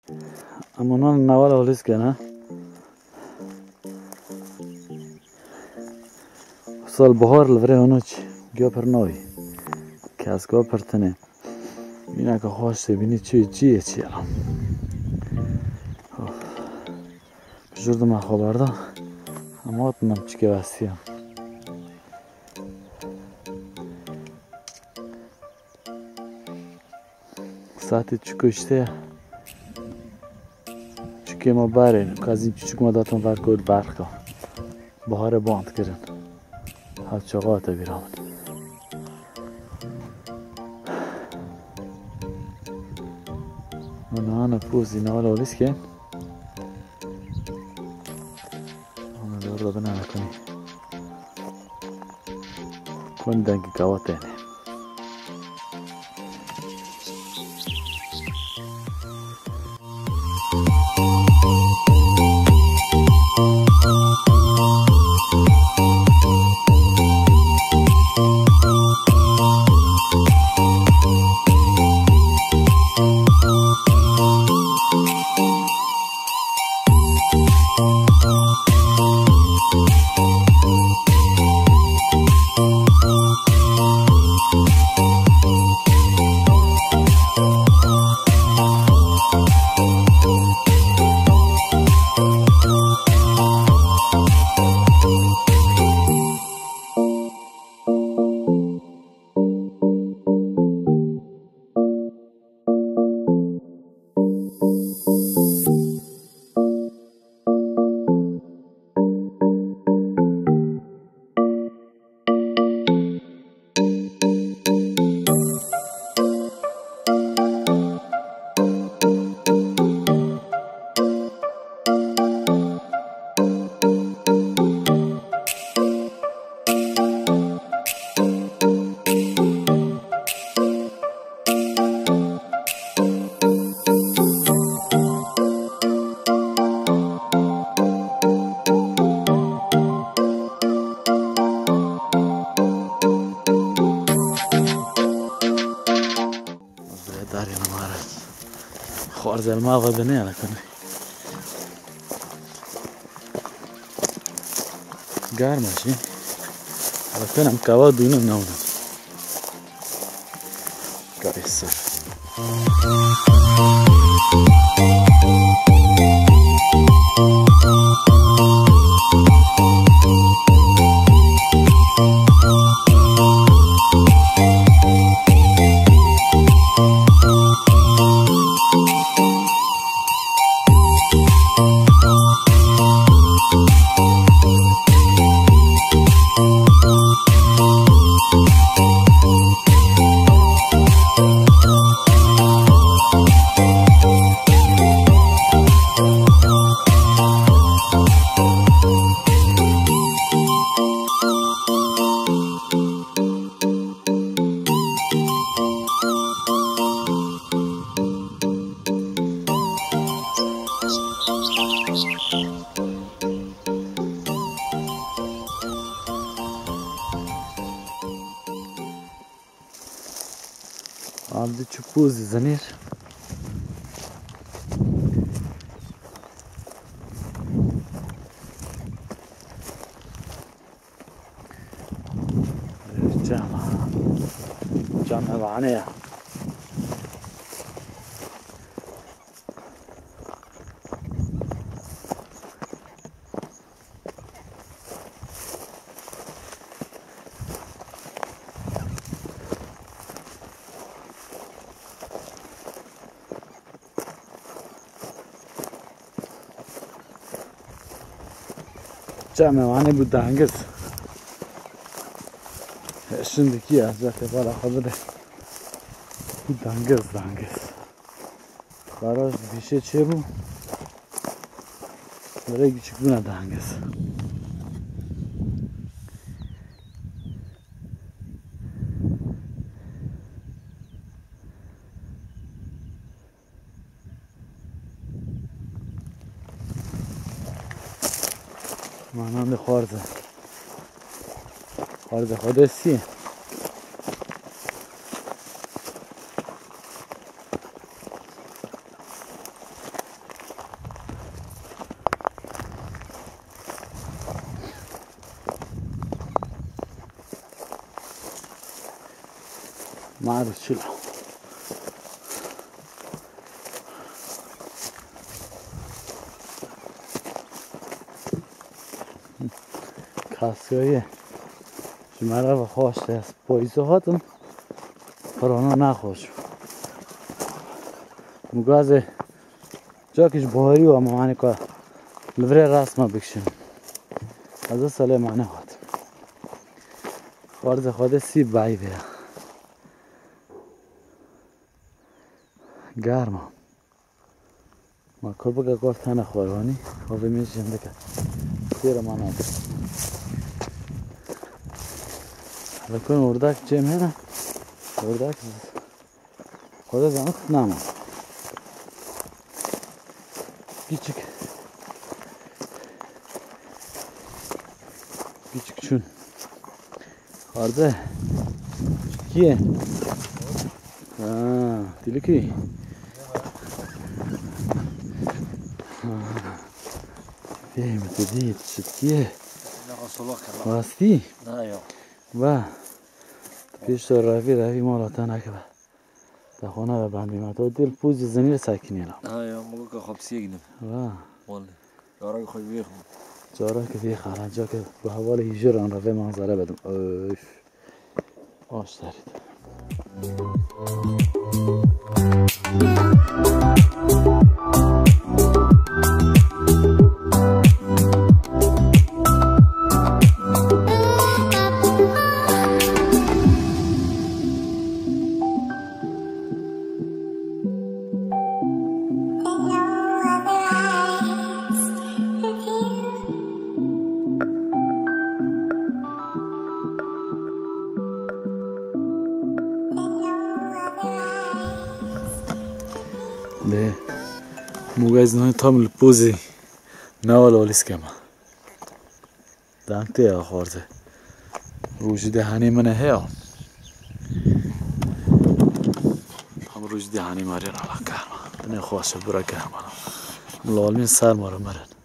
اما نان نوال آلیز کنه سال بهار لوره اونوچ گیا پر نوی که از گیا پر تنه اینه که خواسته بینی چیه الان بجوردم من خبرده اما اتنم چی که وستیم ساعتی چی کشته چی که ما بره کازی چی که ما داتم ورکود برکا بهار باند کرن هر چاقاته بیرامن انا پوزی نوالا ولیس که انا دور رو بنا نکنی کن دنگی قواته خارج الماء بني على كني قار ماشي على كنا مكواد دون النوم كويس عندي تشوفوزي زنير جامعة وعنية جامعة وعنية بودانگز şimdiki ya zaten bana haberi dangız baraj bir şey çebu böyle küçük buna dangız مانند خارزه خودسی معروف شلو کاسکایی شماره و خواسته است پاییزه هاتم پرانا نخوش مگاز جاکش باری و امانی که لوره رسمه بکشیم از این ساله معنی هات خارز خواده سیب بایی بیا گرمه ما کربه که تنه خوروانی خوابه میشیم دکه تیر من آده لکن اردک جمع نه اردک خدا زمت نمان küçük çün orada ki dili ki mi dedi ki vasti va پیش روی مالاتان اکبر تا خونه رو بندیم تا دل پوز زنیر ساکنی الان یا موقع که خواب سیگنم والله جارا که خوی بیخم جارا که بیخم جا که به حوال هیجر آن روی منظره بدم آش دارید ده موگایز نهای تامل پوزی نوال آلیس کما دانگته ها خورده روش دهانی منه هیا هم روش دهانی ماری را کرما نه خواسته برا کرما ملالمین سر مارو مرن